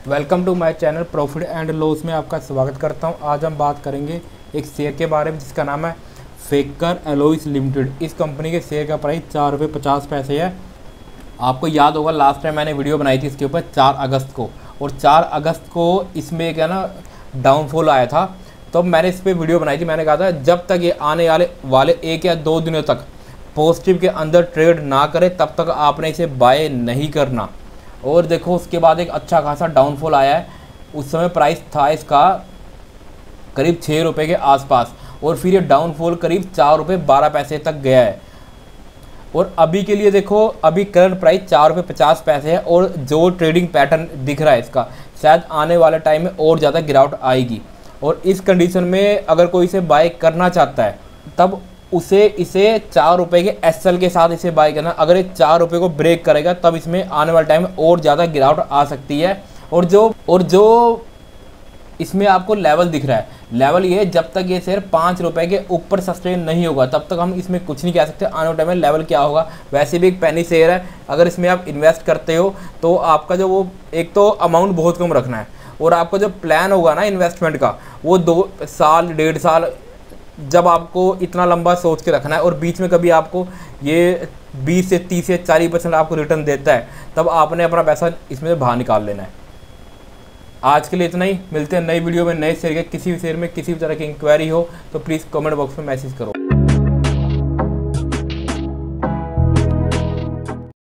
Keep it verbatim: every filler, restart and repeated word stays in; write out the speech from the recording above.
Welcome to my channel profit and loss में आपका स्वागत करता हूं। आज हम बात करेंगे एक शेयर के बारे में जिसका नाम है फेकर एलॉयज लिमिटेड। इस कंपनी के शेयर का प्राइस चार रुपये पचास पैसे है। आपको याद होगा लास्ट टाइम मैंने वीडियो बनाई थी इसके ऊपर चार अगस्त को, और चार अगस्त को इसमें क्या ना डाउनफॉल आया था। तो मैंने इस पर वीडियो बनाई थी। मैंने कहा था जब तक ये आने वाले वाले एक या दो दिनों तक पॉजिटिव के अंदर ट्रेड ना करे तब तक आपने इसे बाय नहीं करना। और देखो उसके बाद एक अच्छा खासा डाउनफॉल आया है। उस समय प्राइस था इसका करीब छः रुपये के आसपास, और फिर ये डाउनफॉल करीब चार रुपये बारह पैसे तक गया है। और अभी के लिए देखो, अभी करंट प्राइस चार रुपये पचास पैसे है, और जो ट्रेडिंग पैटर्न दिख रहा है इसका, शायद आने वाले टाइम में और ज़्यादा गिरावट आएगी। और इस कंडीशन में अगर कोई इसे बाय करना चाहता है तब उसे इसे चार रुपये के एसएल के साथ इसे बाय करना। अगर ये चार रुपये को ब्रेक करेगा तब इसमें आने वाले टाइम में और ज़्यादा गिरावट आ सकती है। और जो और जो इसमें आपको लेवल दिख रहा है, लेवल ये जब तक ये शेयर पाँच रुपये के ऊपर सस्टेन नहीं होगा तब तक हम इसमें कुछ नहीं कह सकते आने वाले टाइम में लेवल क्या होगा। वैसे भी एक पेनी शेयर है, अगर इसमें आप इन्वेस्ट करते हो तो आपका जो वो एक तो अमाउंट बहुत कम रखना है, और आपका जो प्लान होगा ना इन्वेस्टमेंट का वो दो साल डेढ़ साल जब आपको इतना लंबा सोच के रखना है, और बीच में कभी आपको ये बीस से तीस से चालीस परसेंट आपको रिटर्न देता है तब आपने अपना पैसा इसमें से बाहर निकाल लेना है। आज के लिए इतना ही। मिलते हैं नई वीडियो में नए शेयर के। किसी भी शेयर में किसी भी तरह की इंक्वायरी हो तो प्लीज़ कमेंट बॉक्स में मैसेज करो।